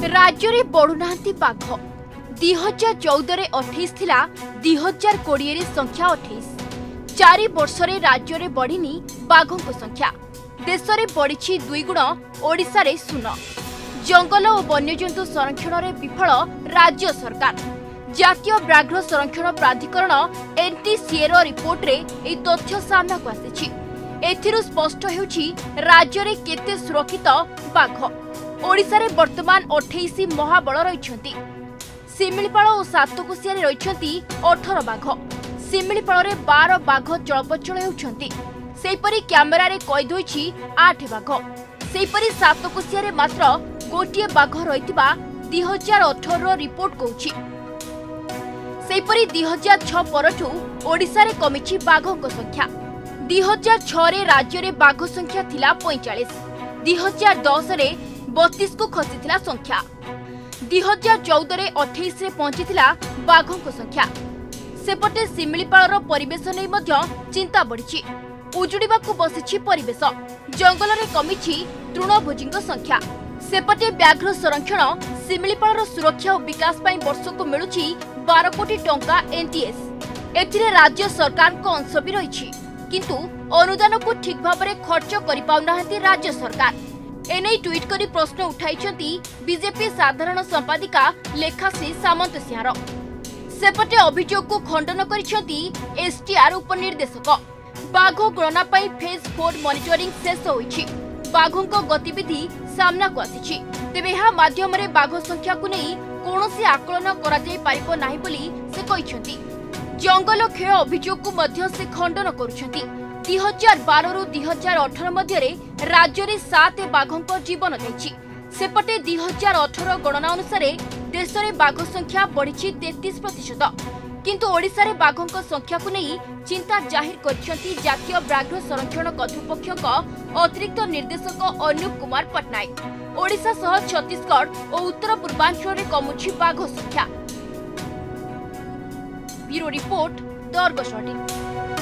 राज्य में बढ़ुना बाघ 2014 28 थिला 2020 संख्या 28। 4 वर्ष राज्य में बढ़ी बाघों संख्या। देश में बढ़ी 2 गुण। ओडिशा रे शून्य। जंगल और वन्यजंतु संरक्षण में विफल राज्य सरकार। जातीय व्याघ्र संरक्षण प्राधिकरण NTCA रिपोर्ट रे ए तथ्य सामना को आसी। एथिरु स्पष्ट हेउछि राज्य रे केते सुरक्षित बाघ। ओडिशा रे वर्तमान 28 महाबल रहिछंती। सिमिलीपाल और सातकोशिया रहिछंती 18 बाघ। सिमिलीपाल रे 12 बाघ चलपचल हेउछंती। सेपरि कैमेरा रे कैद होइछि 8 बाघ। सेपरि सातकोशिया रे मात्र गोटिए बाघ रहितिबा 2018 रिपोर्ट कहूछि। सेपरि 2006 परठू ओडिशा रे कमिछि बाघों संख्या। 2006 रे राज्य रे बाघ संख्या थिला 45। 2010 रे 32 को खसीथिला संख्या। 2014 रे 28 रे पहुंचीथिला बाघों संख्या। सेपटे सिमिलीपाल परिवेश नै मध्य चिंता बढ़िछि। उजुड़िबाकू बसिछि परिवेश। जंगल रे कमिछि तृणभोजी संख्या। सेपटे व्याघ्र संरक्षण सिमिलीपाल सुरक्षा और विकास पाई वर्षको मिलुछि 12 कोटी टंका NTS। एथिरे राज्य सरकार को अंश भी रहिछि, किंतु अनुदान को ठीक भाव में खर्च करि पाउनाहांती राज्य सरकार। एने ट्वीट करी प्रश्न उठाइछंती बीजेपी साधारण संपादिका लेखाश्री सामंत सिंहार। सेपटे अभियोग को खंडन करिछंती STR उपनिर्देशक। बाघ गणना पाई फेज 4 मॉनिटरिंग शेष होइछि। बाघों गतिविधि सामना को आसिछि। तेबे यह माध्यम रे बाघ संख्या को नहीं कोनोसी आकलन करा जाय पारिबो नाही बोली से कहिछंती। जंगल क्षय अभियोग को मध्य से खंडन करुछंती। 2012 रु 2018 मध्य रे राज्य रे 7 बाघों जीवन जाइछि। सेपटे 2018 गणना अनुसार देश में बाघ संख्या बढ़ी 33%। किंतु ओडिशा रे बाघों संख्या को नहीं चिंता जाहिर करिसेंती जातीय व्याघ्र संरक्षण कर्तृपक्ष अतिरिक्त निर्देशक अनूप कुमार पटनायक। ओडिशा सह छत्तीसगढ़ और उत्तर पूर्वांचल रे कमुछि बाघ संख्या। Bureau report, the Argus.